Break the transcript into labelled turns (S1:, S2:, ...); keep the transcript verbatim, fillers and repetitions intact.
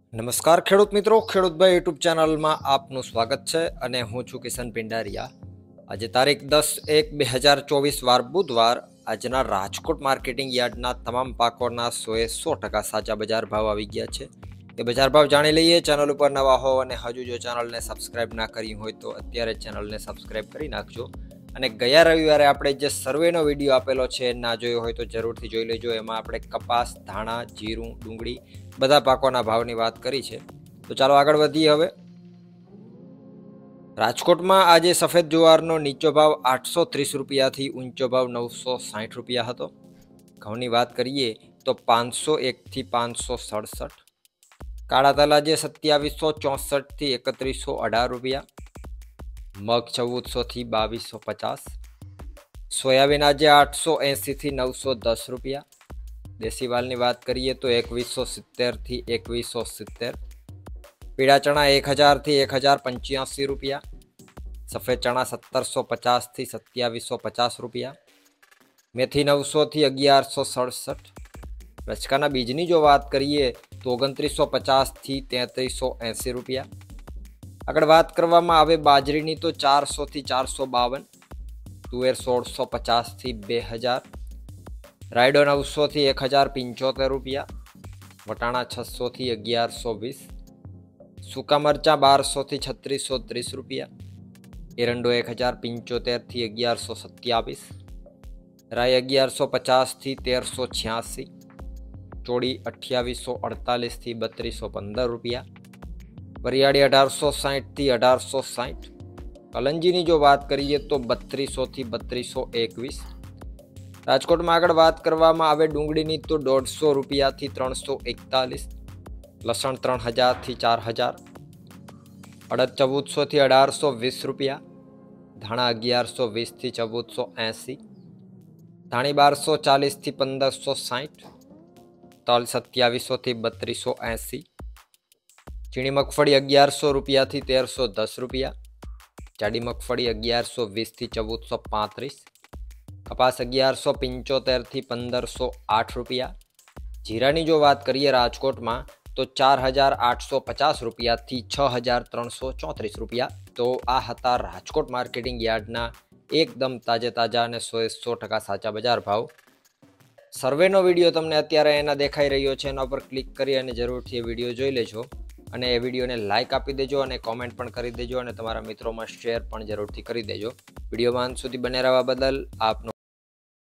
S1: નમસ્કાર ખેડૂત મિત્રો, ખેડૂતભાઈ યુટ્યુબ ચેનલમાં આપનું સ્વાગત છે અને હું છું કિશન પિંડારિયા. આજે તારીખ દસ એક બે હજાર ચોવીસ વાર બુધવાર. આજના રાજકોટ માર્કેટિંગ યાર્ડના તમામ પાકોના સોએ સો ટકા સાચા બજાર ભાવ આવી ગયા છે. એ બજાર ભાવ જાણી લઈએ. ચેનલ ઉપર નવા હો અને હજુ જો ચેનલને સબસ્ક્રાઇબ ના કરી હોય તો અત્યારે ચેનલને સબસ્ક્રાઇબ કરી નાખજો. અને ગયા રવિવારે આપણે જે સર્વેનો વિડીયો આપેલો છે ના જોયો હોય તો જરૂરથી જોઈ લેજો. એમાં આપણે કપાસ, ધાણા, જીરું, ડુંગળી બધા પાકોના ભાવની વાત કરી છે. તો ચાલો આગળ વધીએ. હવે રાજકોટમાં આજે સફેદ જુવારનો નીચો ભાવ આઠસો ત્રીસ રૂપિયાથી ઊંચો ભાવ નવસો સાઠ રૂપિયા હતો. ઘઉંની વાત કરીએ તો પાંચસો એકથી પાંચસો સડસઠ. કાળા તલ આજે સત્યાવીસો ચોસઠથી એકત્રીસો અઢાર રૂપિયા. મગ ચૌદસોથી બાવીસો પચાસ. સોયાબીન આજે આઠસો એંસીથી નવસો દસ રૂપિયા. દેશી વાલની વાત કરીએ તો એકવીસો સિત્તેરથી એકવીસો સિત્તેર. પીળા ચણા એક હજારથી એક હજાર પંચ્યાસી રૂપિયા. સફેદ ચણા સત્તરસો પચાસથી સત્યાવીસો પચાસ રૂપિયા. મેથી નવસોથી અગિયારસો સડસઠ. રચકાના બીજની જો વાત કરીએ તો ઓગણત્રીસો પચાસથી તેત્રીસો એંસી રૂપિયા. આગળ વાત કરવામાં આવે બાજરીની તો ચારસોથી ચારસો બાવન. તુવેર સોળસો પચાસથી બે હજાર. રાયડો નવસોથી એક હજાર પંચોતેર રૂપિયા. વટાણા છસોથી અગિયારસો વીસ. સૂકા મરચાં બારસોથી છત્રીસો ત્રીસ રૂપિયા. એરંડો એક હજાર પંચોતેરથી અગિયારસો સત્યાવીસ. રાઈ અગિયારસો પચાસથી તેરસો છ્યાસી. ચોળી અઠ્યાવીસો અડતાલીસથી બત્રીસો પંદર રૂપિયા. વરિયાળી અઢારસો સાહીઠથી અઢારસો સાહીઠ. કલંજીની જો વાત કરીએ તો બત્રીસોથી બત્રીસો એકવીસ. રાજકોટમાં આગળ વાત કરવામાં આવે ડુંગળીની તો દોઢસો રૂપિયાથી ત્રણસો એકતાલીસ. લસણ ત્રણ હજારથી ચાર હજાર. અડદ ચૌદસોથી અઢારસો વીસ રૂપિયા. ધાણા અગિયારસો વીસથી ચૌદસો એંસી. ધાણી બારસો ચાલીસથી પંદરસો સાહીઠ. તલ સત્યાવીસોથી બત્રીસો એંસી. ઝીણી મગફળી અગિયારસો રૂપિયાથી તેરસો દસ રૂપિયા. જાડી મગફળી અગિયારસો વીસથી ચૌદસો પાંત્રીસ. કપાસ અગિયારસો પંચોતેરથી પંદરસો આઠ રૂપિયા. જીરાની જો વાત કરીએ રાજકોટમાં તો ચાર હજાર આઠસો પચાસ રૂપિયાથી છ હજાર ત્રણસો ચોત્રીસ રૂપિયા. તો આ હતા રાજકોટ માર્કેટિંગ યાર્ડના એકદમ તાજે તાજા અને સો સો ટકા સાચા બજાર ભાવ. સર્વેનો વિડીયો તમને અત્યારે એના દેખાઈ રહ્યો છે, એના પર ક્લિક કરી અને જરૂરથી એ વિડીયો જોઈ લેજો. અને એ વિડીયોને લાઇક આપી દેજો અને કોમેન્ટ પણ કરી દેજો અને તમારા મિત્રોમાં શેર પણ જરૂરથી કરી દેજો. વિડીયોમાં અંત સુધી બને રહેવા બદલ આપનો